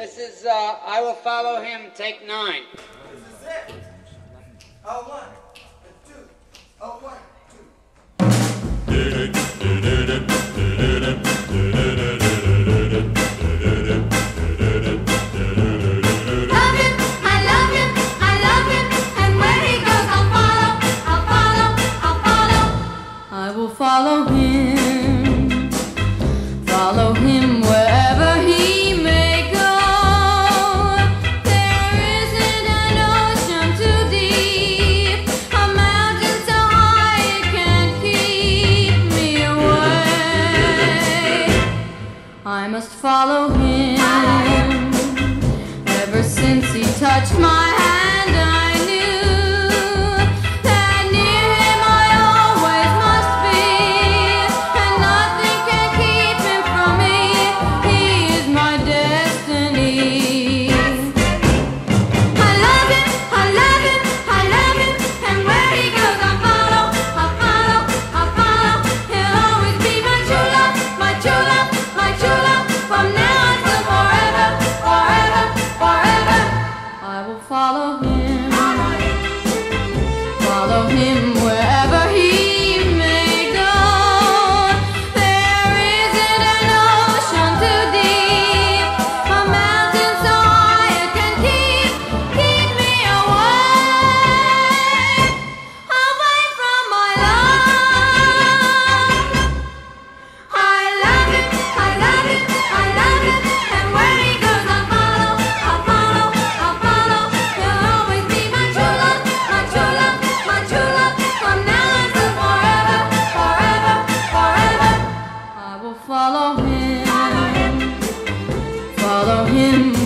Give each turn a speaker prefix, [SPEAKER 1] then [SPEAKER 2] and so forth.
[SPEAKER 1] This is I Will Follow Him, take 9.
[SPEAKER 2] This is it. Oh, 1, 2. Oh, 1,
[SPEAKER 3] 2. Follow him, follow him wherever he may go. There isn't an ocean too deep, a mountain so high it can't keep me away. I must follow him. Ever since he touched my hand, I knew that near him I always must be, and nothing can keep him from me. He is my destiny. I love him, I love him, I love him, and where he goes I follow, I follow, I follow. He'll always be my true love, my true love, my true love, from now until forever, forever, forever. I will follow him, follow him wherever he may go. There isn't an ocean too deep, a mountain so high it can keep me away from my love. I love him, I love him, I love him, and where he goes I follow, I follow, I follow. He'll always be my true love, my true love, my true love, from now until forever, forever, forever. I will follow him